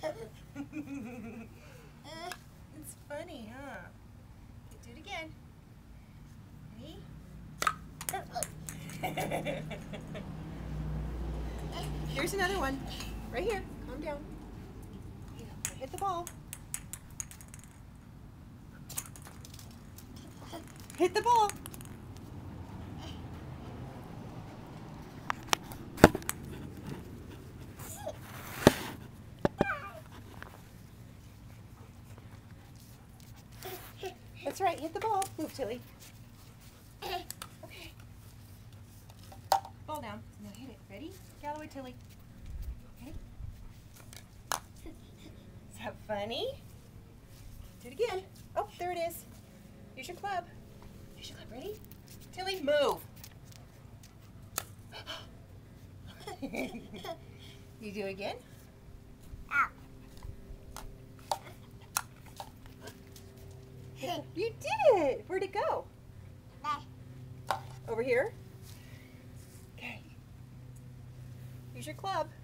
It's funny, huh? Okay, do it again. Ready? Here's another one. Right here. Calm down. Hit the ball. Hit the ball. That's right, hit the ball. Move, Tilly. Okay. Ball down. Now hit it. Ready? Get out of the way, Tilly. Okay. Is that funny? Do it again. Oh, there it is. Use your club. Use your club. Ready? Tilly, move. You do it again? You did it! Where'd it go? Over here? Okay. Use your club.